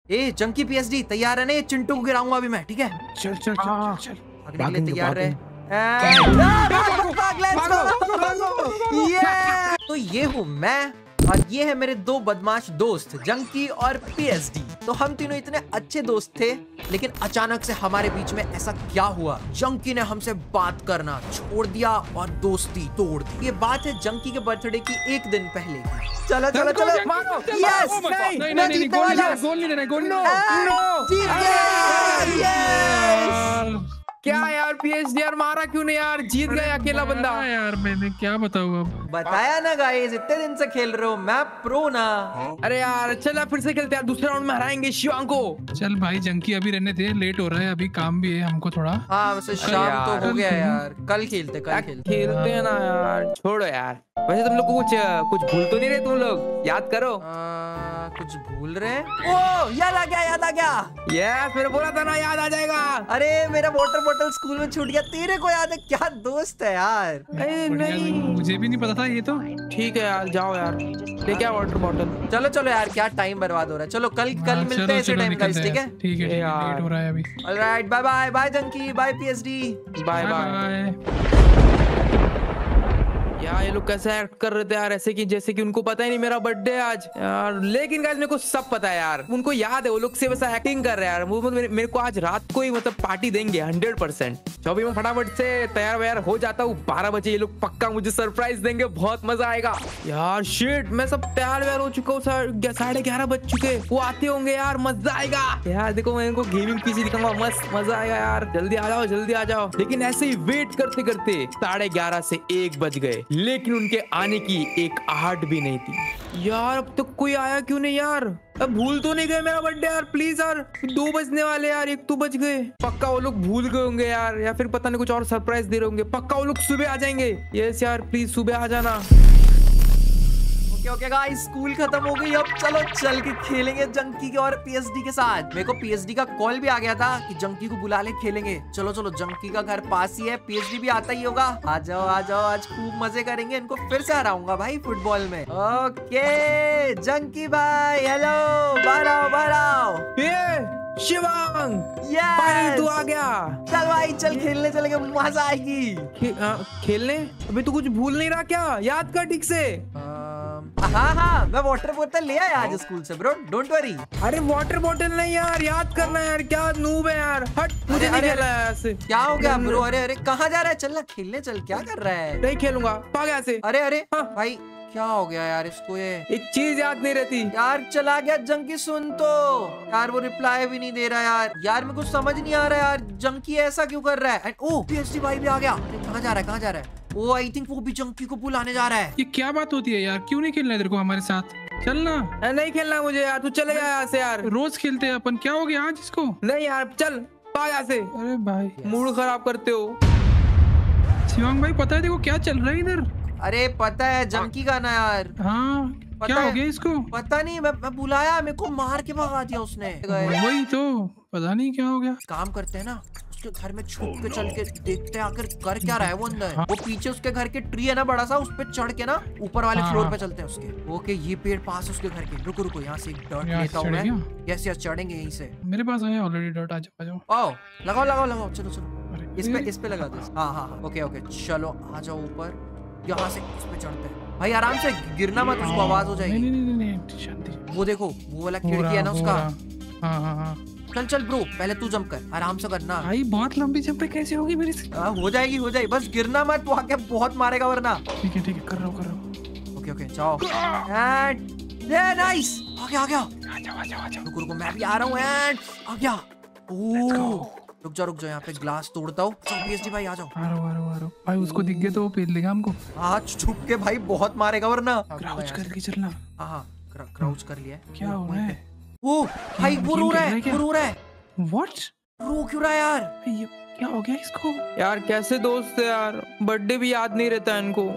ए junkie PSD तैयार है ना? ये चिंटू को गिराऊंगा अभी मैं, ठीक है? चल चल चल चल भागने के लिए तैयार रहे। तो ये हूँ मैं और ये है मेरे दो बदमाश दोस्त जंकी और पीएसडी। तो हम तीनों इतने अच्छे दोस्त थे, लेकिन अचानक से हमारे बीच में ऐसा क्या हुआ? जंकी ने हमसे बात करना छोड़ दिया और दोस्ती तोड़ दी। ये बात है जंकी के बर्थडे की एक दिन पहले की। चलो चलो चलो, यस, नहीं गोल नहीं देना, गोल जीत गए, यस। क्या यार पीएसडी यार मारा क्यों नहीं यार? जीत गया अकेला बंदा यार, मैंने क्या बताऊं अब? बताया ना गाइस, इतने दिन से खेल रहे हो, मैं प्रो ना। अरे यार चल फिर से खेलते हैं, दूसरे राउंड में हराएंगे शिवांग को। चल भाई जंकी अभी रहने दे, लेट हो रहा है, अभी काम भी है हमको थोड़ा। हाँ वैसे शाम तो हो गया यार, कल खेलते हैं ना यार, छोड़ो यार। वैसे तुम लोग कुछ भूल तो नहीं रहे? तुम लोग याद करो। कुछ भूल रहे हैं? ओ याद आ गया। यस मैंने बोला था ना याद आ जाएगा। अरे मेरा वाटर बॉटल स्कूल में छूट गया, तेरे को याद है? क्या दोस्त है यार। नहीं मुझे भी नहीं पता था ये तो। ठीक है यार, जाओ यार लेके आओ वाटर बॉटल। चलो चलो यार, क्या टाइम बर्बाद हो रहा है। चलो कल मिलते हैं इसी टाइम गाइस, ठीक है? ठीक है, लेट हो रहा है अभी। Alright, bye bye. Bye junkie, bye PSD, bye bye. यार ये लोग कैसे एक्ट कर रहे थे यार, ऐसे कि जैसे कि उनको पता ही नहीं मेरा बर्थडे आज यार। लेकिन गाइस मेरे को सब पता है यार, उनको याद है, वो लोग से वैसा एक्टिंग कर रहे हैं यार। वो मेरे को आज रात को ही मतलब पार्टी देंगे 100%। तो अभी मैं फटाफट से तैयार वैयार हो जाता हूँ। 12 बजे ये लोग पक्का मुझे सरप्राइज देंगे, बहुत मजा आएगा यार। शिट, मैं सब तैयार वैयार हो चुका हूँ, 11:30 बज चुके। वो आते होंगे यार, मजा आएगा यार। देखो मैं इनको गेमिंग पीसी दिखाऊंगा, मस्त मजा आएगा यार। जल्दी आ जाओ। लेकिन ऐसे ही वेट करते करते 11:30 से 1 बज गए, लेकिन उनके आने की एक आहट भी नहीं थी यार। अब तक कोई आया क्यों नहीं यार? अब भूल तो नहीं गए मेरा बर्थडे यार? प्लीज यार, 2 बजने वाले यार, 1 तो बज गए। पक्का वो लोग भूल गए होंगे यार, या फिर पता नहीं कुछ और सरप्राइज दे रहे होंगे। पक्का वो लोग सुबह आ जाएंगे। यस यार, प्लीज सुबह आ जाना। ओके गाइस, स्कूल खत्म हो गई, अब चलो चल के खेलेंगे जंकी के और पीएसडी के साथ। मेरे को पीएसडी का कॉल भी आ गया था कि जंकी को बुला ले, खेलेंगे। चलो जंकी का घर पास ही है, पीएसडी भी आता ही होगा। आ जाओ आज खूब मजे करेंगे, इनको फिर से हराऊंगा भाई फुटबॉल में। ओके जंकी भाई, हेलो, बाहर आओ। शिवांग, यस तू आ गया। चल भाई, चल खेलने चलेंगे, मजा आएगी। खेलने? अभी तू कुछ भूल नहीं रहा क्या? याद कर ठीक से। हाँ, मैं वाटर बोतल ले आया आज स्कूल से ब्रो, डोंट वरी। अरे वाटर बोतल नहीं यार, याद करना यार। क्या नूब है यार, हट। मुझे नहीं खेलना है ऐसे। क्या हो गया ब्रो? अरे कहाँ जा रहा है? चल ना खेलने चल, क्या कर रहा है? नहीं खेलूंगा, भाग यहाँ से। अरे भाई क्या हो गया यार इसको? ये एक चीज याद नहीं रहती यार। चला गया जंकी, सुन तो यार, वो रिप्लाई भी नहीं दे रहा यार मेरे को समझ नहीं आ रहा यार, जंकी ऐसा क्यों कर रहा है? ओ पीएसडी भाई भी आ गया। कहाँ जा रहा है? वो आई थिंक वो भी जंकी को बुलाने जा रहा है। ये क्या बात होती है यार? क्यों नहीं खेलना है तेरे को हमारे साथ? चलना। नहीं खेलना मुझे यार, तू चले जा यहाँ से यार। रोज खेलते हैं अपन, क्या हो गया आज इसको? नहीं यार चल, भाग यहाँ से। अरे भाई मूड खराब करते हो। शिवांग भाई, पता है देखो क्या चल रहा है इधर? अरे पता है जंकी का ना यार। हाँ, क्या हो गया इसको? पता नहीं, मैं बुलाया, मेरे को मार के भगा दिया उसने। वही तो, पता नहीं क्या हो गया। काम करते हैं ना, उसके घर में छुप के चल के देखते हैं आखिर कर क्या रहा है वो अंदर। हाँ। वो पीछे उसके घर के ट्री है ना बड़ा सा, उस पे चढ़ के ना ऊपर वाले फ्लोर पे चलते हैं उसके। ओके ये पेड़ पास उसके घर के। रुको यहाँ से डर्ट लेता हूँ मैं। यस चढ़ेंगे यहीं से। मेरे पास है ऑलरेडी डर्ट। आ जाओ। आओ लगाओ। चलो इस पे लगा दो। हाँ ओके चलो आ जाओ ऊपर। यहाँ से इस पे चढ़ते हैं भाई, आराम से गिरना मत, उसको आवाज हो जाएगी। नहीं शांति। वो देखो वो वाला खिड़की है ना उसका। हाँ। चल ब्रो, पहले तू जंप कर, आराम से करना भाई। बहुत लंबी जंप कैसे होगी मेरी से? हो जाएगी, बस गिरना मत, वो आके बहुत मारेगा वरना। ठीक है कर रहा हूँ। ओके जाओ। ये नाइस, आ गया। आ जाओ। रुको मैं भी आ रहा हूँ। आ गया। रुक जाओ, यहाँ पे ग्लास तोड़ता हूँ। पीएसडी भाई आ जाओ। आ रहा हूँ भाई। उसको दिख गया तो वो पेल लेगा हमको। हाँ छुप के भाई, बहुत मारेगा वरना। क्राउच करके चलना। हाँ क्राउच कर लिया। क्या हो रहा है? वो भाई वो रो रहा है। व्हाट? रो क्यों रहा है यार? ये क्या हो गया इसको? यार कैसे दोस्त है यार, बर्थडे भी याद नहीं रहता है इनको।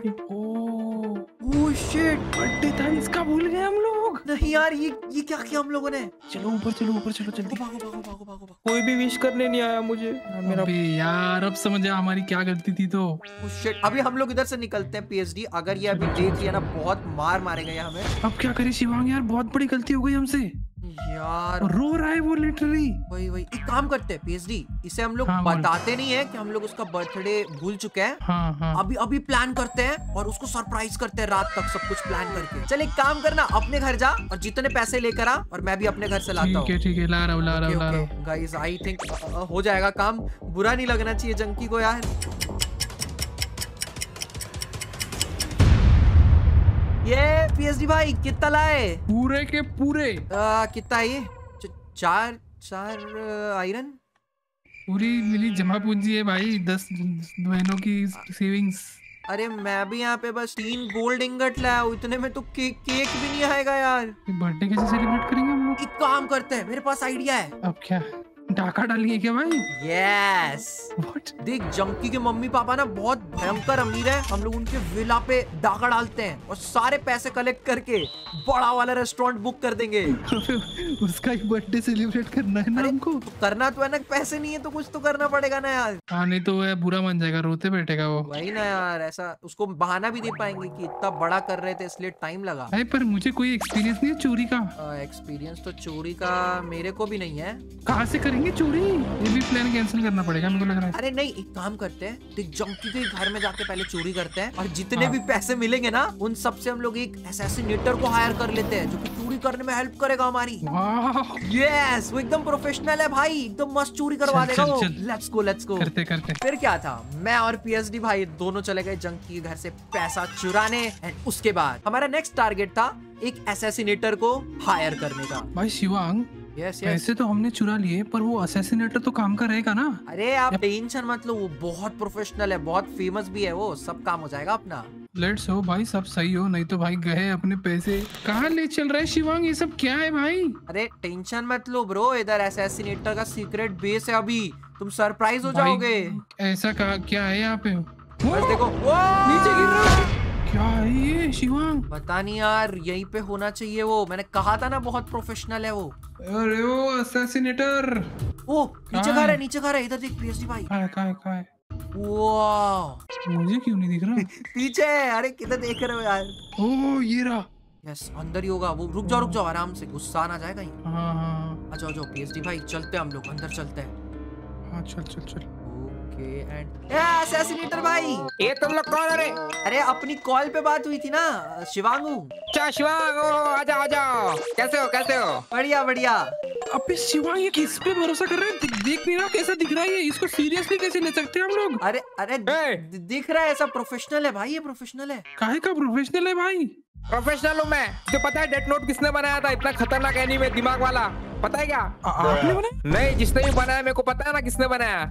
ओह शिट, बर्थडे था इसका, भूल गए हम लोग। नहीं यार, ये क्या किया हम लोगों ने? चलो ऊपर चलो जल्दी। भागो। कोई भी विश करने नहीं आया मुझे। अबे यार, अब समझ आया हमारी क्या गलती थी तो। शिट, अभी हम लोग इधर से निकलते हैं पीएसडी। अगर ये अभी देख लिया ना, बहुत मार मारेगा ये हमें। अब क्या करें शिवांग यार, बहुत बड़ी गलती हो गई हमसे। यार रो रहा है वो लिटरली। वही एक काम करते हैं पीएचडी, इसे हम लोग हाँ, बोल। बताते नहीं है कि हम लोग उसका बर्थडे भूल चुके हैं। हाँ अभी प्लान करते हैं और उसको सरप्राइज करते हैं रात तक सब कुछ प्लान करके। चल एक काम करना, अपने घर जा और जितने पैसे लेकर आ और मैं भी अपने घर से लाता हूँ। ठीक है ला रहा हूँ। गाइस आई थिंक हो जाएगा काम, बुरा नहीं लगना चाहिए जंकी को यार। ये पीएचडी भाई कितना लाए? पूरे के पूरे कितना है ये? चार आयरन पूरी मिली जमा पूंजी है भाई, 10 महीनों की सेविंग्स। अरे मैं भी यहाँ पे बस 3 गोल्ड इंगट लाया हूँ, इतने में तो केक भी नहीं आएगा यार। बर्थडे कैसे सेलिब्रेट करेंगे हम लोग? एक काम करते हैं, मेरे पास आइडिया है। अब क्या डाका डालिए क्या भाई? Yes What? देख जंकी के मम्मी पापा ना बहुत भयंकर अमीर है, हम लोग उनके विला पे डाका डालते हैं और सारे पैसे कलेक्ट करके बड़ा वाला रेस्टोरेंट बुक कर देंगे। उसका ही बर्थडे सेलिब्रेट करना है ना हमको। तो करना तो है ना, पैसे नहीं है तो कुछ तो करना पड़ेगा ना यार। हाँ नहीं तो वो बुरा मान जाएगा, रोते बैठेगा वो। वही ना यार, ऐसा उसको बहाना भी दे पाएंगे कि इतना बड़ा कर रहे थे इसलिए टाइम लगा। अरे पर मुझे कोई एक्सपीरियंस नहीं है चोरी का। एक्सपीरियंस तो चोरी का मेरे को भी नहीं है। कहाँ से करेंगे चोरी? ये भी प्लान कैंसिल करना पड़ेगा मेरे को लग रहा है। अरे नहीं एक काम करते हैं, देख जंकी के घर में जाके पहले चोरी करते हैं और जितने भी पैसे मिलेंगे ना उन सब से हम लोग एक असैसिनेटर को हायर कर लेते हैं जो कि चोरी करने में हेल्प करेगा हमारी। यस वो एकदम प्रोफेशनल है भाई, एकदम मस्त चोरी करवा देगा वो। लेट्स गो करते फिर क्या था, मैं और पीएचडी भाई दोनों चले गए जंकी के घर से पैसा चुराने एंड उसके बाद हमारा नेक्स्ट टारगेट था एक असैसिनेटर को हायर करने का। भाई शिवांग यस पैसे तो हमने चुरा लिए पर वो असैसिनेटर तो काम का रहेगा ना? अरे आप टेंशन मत लो, वो बहुत प्रोफेशनल है, बहुत फेमस भी है, वो सब काम हो जाएगा अपना। लेट्स हो भाई सब सही हो, नहीं तो भाई गए अपने पैसे। कहाँ ले चल रहा है शिवांग, ये सब क्या है भाई? अरे टेंशन मत लो ब्रो, इधर असैसिनेटर का सीक्रेट बेस है, अभी तुम सरप्राइज हो जाओगे। ऐसा क्या है यहाँ पे? बस देखो नीचे गिर रहा है। क्या है ये शिवांग? पता नहीं यार, यहीं पे होना चाहिए वो, मैंने कहा था ना बहुत प्रोफेशनल है वो। अरे वो असैसिनेटर। ओ नीचे खा रहा है, इधर देख पीएचडी भाई। कहाँ है? वाह मुझे क्यों नहीं दिख रहा? पीछे है, अरे किधर देख रहे हो यार? ओ ये रहा। यस अंदर ही होगा वो, रुक जाओ आराम से, गुस्सा ना जाएगा ही। हाँ आ जाओ पीएचडी भाई, चलते हैं हम लोग अंदर, चलते हैं। हाँ चल। ओके एंड असैसिनेटर भाई, ये तुम लोग कौन? अरे अपनी कॉल पे बात हुई थी ना, शिवांगू। क्या शिवांग? आजा कैसे हो? बढ़िया। अबे शिवांग ये किस पे भरोसा कर रहे हैं? देख नहीं रहा कैसा दिख रहा है ये, इसको सीरियसली कैसे ले सकते हैं हम लोग? अरे दिख रहा है, ऐसा प्रोफेशनल है भाई, ये प्रोफेशनल है। काहे का प्रोफेशनल है भाई? प्रोफेशनल हूँ मैं। तुझे पता है डेथ नोट किसने बनाया था? इतना खतरनाक एनीमे दिमाग वाला, पता है क्या? आपने बनाया? नहीं, जिसने भी बनाया मेरे को पता है ना किसने बनाया।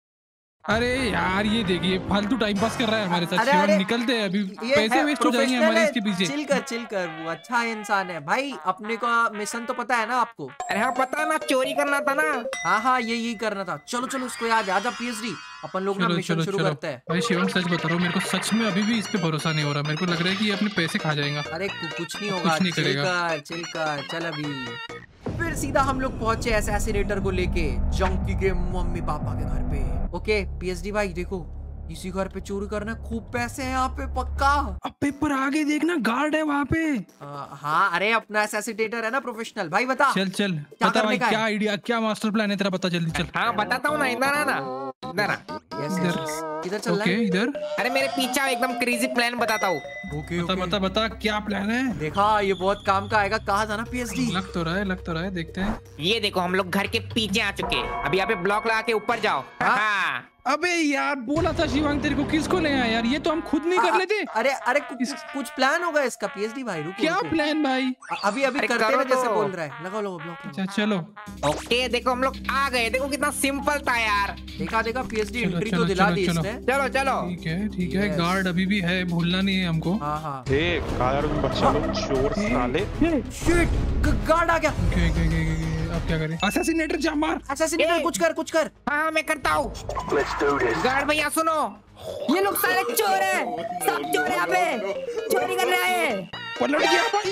अरे यार ये देखिए फालतू टाइम पास कर रहा है हमारे साथ। अरे, शिवांग अरे, निकलते हैं अभी, ये पैसे वेस्ट हो जाएंगे हमारे इसके पीछे। चिल कर, वो अच्छा इंसान है भाई। अपने को मिशन तो पता है ना आपको? अरे हाँ पता है ना, चोरी करना था ना। हाँ यही करना था। चलो उसको याद है, आजा पीएचडी अपन लोग ना मिशन शुरू करते हैं। भाई शिवांग सच बता रहा हूँ, मेरे को सच में अभी भी इस पे भरोसा नहीं हो रहा। मेरे को लग रहा है कि ये अपने पैसे खा जाएगा। अरे कुछ नहीं होगा, नहीं करेगा। चिल कर चल। अभी फिर सीधा हम लोग पहुंचे असैसिनेटर को लेके जंकी के मम्मी पापा के घर पे। ओके पीएचडी भाई देखो, इसी घर पे चोरी करना, खूब पैसे हैं यहाँ पे पक्का। अब पेपर आगे देखना, गार्ड है वहाँ पे। हाँ अरे अपना असैसिनेटर है ना प्रोफेशनल। भाई बता चल बता भाई, क्या आइडिया, क्या मास्टर प्लान है तेरा? बता जल्दी चल। हाँ बताता हूँ ना, इधर इधर चल रहा है। इधर अरे मेरे पीछे एकदम क्रेजी प्लान बताता हूँ। बता क्या प्लान है? देखा ये बहुत काम का आएगा, कहा था ना पीएचडी। लग तो रहा है, देखते हैं। ये देखो हम लोग घर के पीछे आ चुके हैं, अभी यहाँ पे ब्लॉक लगा के ऊपर जाओ। हाँ अबे यार बोला था शिवांग तेरे को, किसको ले आया यार? ये तो हम खुद नहीं कर लेते। अरे कुछ प्लान होगा इसका पीएचडी भाई। रुको क्या प्लान भाई? अभी करते हैं जैसे बोल रहा है। लगाओ ब्लॉक। अच्छा चलो। ओके देखो हम लोग आ गए, देखो कितना सिंपल था यार। देखा पीएचडी एंट्री तो दिला दी इसने। चलो ठीक है। गार्ड अभी भी है, भूलना नहीं है हमको। हाँ बच्चा लोग चोर साले। शिट गार्ड आ गया। अब क्या करें? असैसिनेटर जा मार। असैसिनेटर कुछ कर। हाँ मैं करता हूँ। गार्ड भैया सुनो, ये लोग सारे चोर हैं, सब चोर यहाँ पे चोरी कर रहे हैं। पलट गया भाई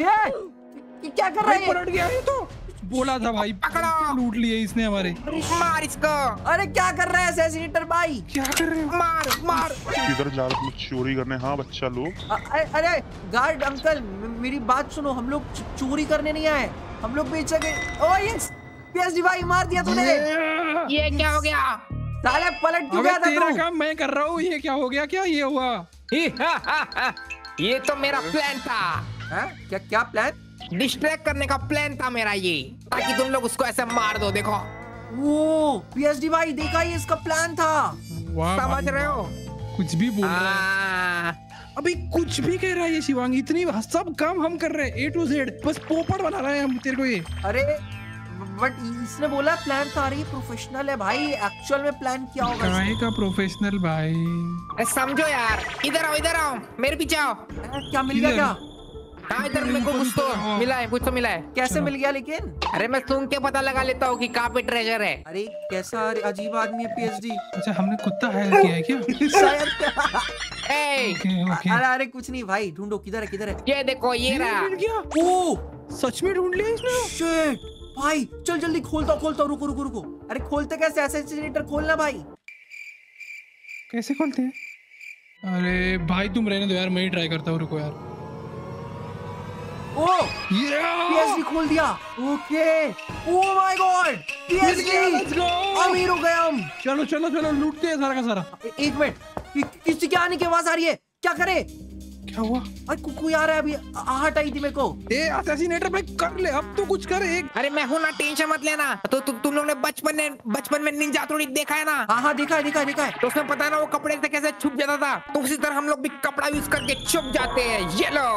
ये क्या कर रहा है? पलट गया ये तो। बोला था भाई, पकड़ो। लूट लिए इसने हमारे। मार इसको। अरे क्या कर रहा है असैसिनेटर भाई? क्या कर रहे हो? मार। किधर जा रहे हो चोरी करने? हाँ बच्चा लोग। अरे गार्ड अंकल मेरी बात सुनो, हम लोग चोरी करने नहीं आए, हम लोग पीछे गए। ओ यस पीएसडी भाई मार दिया तूने। ये क्या हो गया? साले पलट क्यों अबे गया था तेरा तू? काम मैं कर रहा हूँ, ये क्या हो गया? क्या ये हुआ? ये तो मेरा प्लान था, हैं? क्या क्या प्लान? डिस्ट्रैक्ट करने का प्लान था मेरा ये, ताकि तुम लोग उसको ऐसे मार दो। देखो वो पीएसडी भाई देखा, ये इसका प्लान था। वाह समझ भाई, रहे हो? कुछ भी बोल रहा है। अभी कुछ भी कह रहा है ये शिवांग, इतनी सब काम हम कर रहे हैं A to Z, बस पोपट बना रहे हैं हम तेरे को ये। अरे बट इसने बोला प्लान था। अरे ये प्रोफेशनल है भाई, एक्चुअल में प्लान किया होगा काहे का प्रोफेशनल भाई? अरे समझो यार, इधर आओ मेरे पीछे आओ। इसने। क्या मिल गया क्या? हाँ इधर मेरे को कुछ तो मिला है, कुछ तो मिला है। कैसे मिल गया लेकिन? अरे मैं सूंघ के पता लगा लेता हूँ कि कहाँ पे ट्रेजर है। अरे कैसा अजीब आदमी है पीएसडी। अच्छा हमने कुत्ता हायर किया है क्या? शायद। ए, ओके अरे अरे कुछ नहीं भाई, ढूंढो किधर है किधर है। ये देखो ये रहा। मिल गया। ओ सच में ढूंढ लिया इसने? शिट भाई चल जल्दी खोलता रुको रुको रुको। अरे खोलते कैसे? असैसिनेटर खोलना भाई। कैसे खोलते हैं? अरे भाई तुम रहने दो यार, मैं ही ट्राई करता हूँ, रुको यार। ओ पीएसडी खोल दिया। Okay oh my god Let's go! PSD अमीर हो गए हम। चलो चलो चलो लूटते हैं सारा का सारा। एक मिनट, किसी के आने की आवाज आ रही है, क्या करे? क्या हुआ? अरे कोई आ रहा है अभी, आहट आई थी मेरे को। ए असैसिनेटर भाई कर ले, अब तो कुछ कर एक। अरे मैं हूँ ना, टेंशन मत लेना। तो तुम लोग ने बचपन में निंजा हथौड़ी देखा है ना? हाँ देखा है। तो उसमें पता है ना वो कपड़े से कैसे छुप जाता था, तो उसी तरह हम लोग भी कपड़ा यूज करके छुप जाते हैं। ये लो।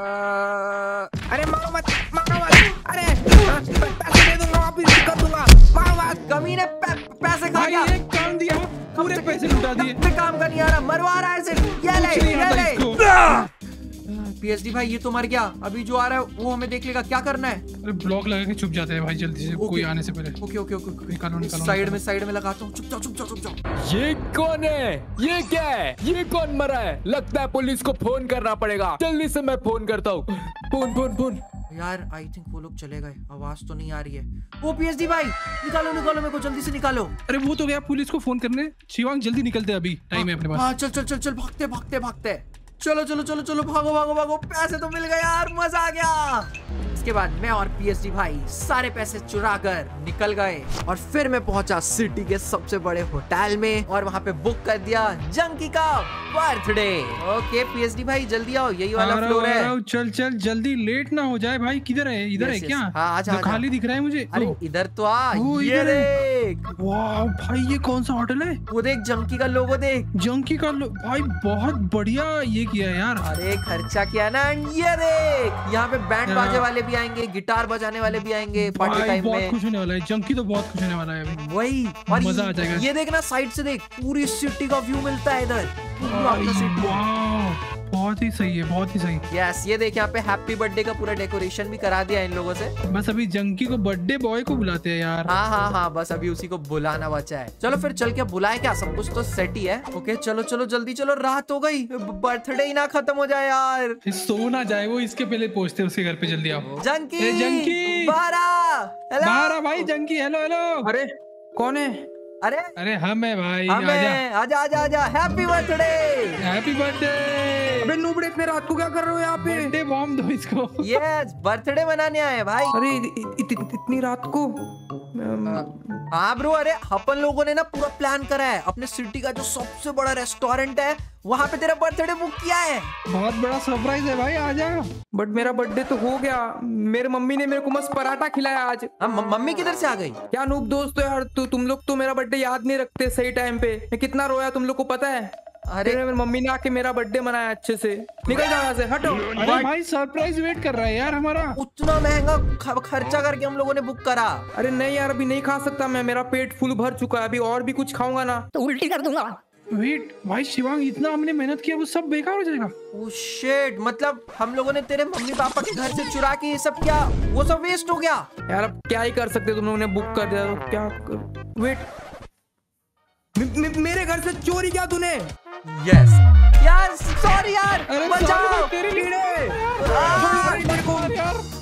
अरे मारो मत। अरे पैसे दे दूंगा, वापिस कर दूंगा। मारो मत। कमीने पैसे खा भाई गया। एक काम दिया, पूरे पैसे लुटा दिए। पे काम का नहीं आ रहा, मरवा रहा है सिर्फ। ये ले कुछ नहीं आता ये इसको। ले। पीएसडी भाई ये तो मर गया, अभी जो आ रहा है वो हमें देख लेगा। क्या करना है? अरे ब्लॉक लगा के छुप जाते हैं भाई जल्दी से, कोई आने से पहले। ओके निकालो साइड में लगाता हूँ। चुप जाओ। ये कौन है? ये क्या है? ये कौन मरा है? लगता है पुलिस को फोन करना पड़ेगा। जल्दी से मैं फोन करता हूँ। फोन। यार आई थिंक वो लोग चले गए, आवाज तो नहीं आ रही है। ओ पीएसडी भाई निकालो मेरे को, जल्दी से निकालो। अरे वो तो गया पुलिस को फोन करने। शिवांग जल्दी निकलते अभी, टाइम है अपने पास। हाँ चल भागते। चलो भागो। पैसे तो मिल गए यार, मजा आ गया। इसके बाद मैं और पीएसडी भाई सारे पैसे चुरा कर निकल गए और फिर मैं पहुंचा सिटी के सबसे बड़े होटल में और वहां पे बुक कर दिया जंकी का बर्थडे। ओके पीएसडी भाई जल्दी आओ, यही वाला फ्लोर है। चल जल्दी, लेट ना हो जाए भाई। किधर है? इधर है क्या? हाँ आजा। खाली दिख रहा है मुझे। अरे इधर तो आ, वो ये इधर है। देख। वाह भाई ये कौन सा होटल है? वो देख जंकी का लोगो देख। जंकी का भाई बहुत बढ़िया ये किया है यार। अरे खर्चा किया ना। ये देख यहाँ पे बैंड बाजे वाले भी आएंगे, गिटार बजाने वाले भी आएंगे पार्टी टाइम में। बहुत खुश होने वाला है जंकी, तो बहुत खुश होने वाला है अभी। वही और मजा आ जाएगा। ये देखना साइड से देख, पूरी सिटी का व्यू मिलता है इधर। वाह बहुत ही सही है, बहुत ही सही। यस ये देख यहाँ पे हैप्पी बर्थडे का पूरा डेकोरेशन भी करा दिया इन लोगों से। बस अभी जंकी को बर्थडे बॉय को बुलाते हैं यार। हाँ बस अभी उसी को बुलाना बचा है। चलो फिर चल के बुलाए क्या, सब कुछ तो सेट ही है। ओके चलो जल्दी चलो, रात हो गई, बर्थडे ही ना खत्म हो जाए यार। सो ना जाए वो, इसके पहले पहुंचते उसके घर पे। जल्दी आओ। जंकी बारा भाई जंकी हेलो। अरे कौन है? अरे हम है भाई। आजा हैप्पी बर्थडे। Happy birthday. अबे नूबड़े इतने रात को क्या कर रहे हो यहाँ पे? बर्थडे बॉम्ब दो इसको। यस बर्थडे मनाने आए भाई। अरे इतनी रात को? हाँ ब्रो, अरे अपन लोगों ने ना पूरा प्लान करा है। अपने सिटी का जो सबसे बड़ा रेस्टोरेंट है वहाँ पे तेरा बर्थडे बुक किया है। बहुत बड़ा सरप्राइज है भाई, आ जा। बट मेरा बर्थडे तो हो गया। मेरे मम्मी ने मेरे को मस्त पराठा खिलाया आज। मम्मी किधर से आ गई? क्या नूब दोस्त यार, तुम लोग तो मेरा बर्थडे याद नहीं रखते सही टाइम पे। मैं कितना रोया तुम लोग को पता है? अरे मेरी मम्मी ने आके मेरा बर्थडे मनाया अच्छे से। निकल जाओ यहाँ से, हटो। अरे भाई सरप्राइज वेट कर रहा है यार हमारा। उतना महंगा खर्चा करके हम लोगों ने बुक करा। अरे नहीं यार अभी नहीं खा सकता मैं, मेरा पेट फुल भर चुका है। अभी और भी कुछ खाऊंगा ना तो उल्टी कर दूंगा। वेट भाई शिवांग, इतना हमने मेहनत किया वो सब बेकार हो जाएगा? ओह शिट, मतलब हम लोगों ने तेरे मम्मी पापा के घर से चुरा के ये सब किया, वो सब वेस्ट हो गया। यार अब क्या ही कर सकते, तुम लोगों ने बुक कर दिया तो क्या वेट मेरे घर से चोरी किया तूने? यस यार सॉरी यार, अरे बचाओ तेरे लिए। आ! मेरे को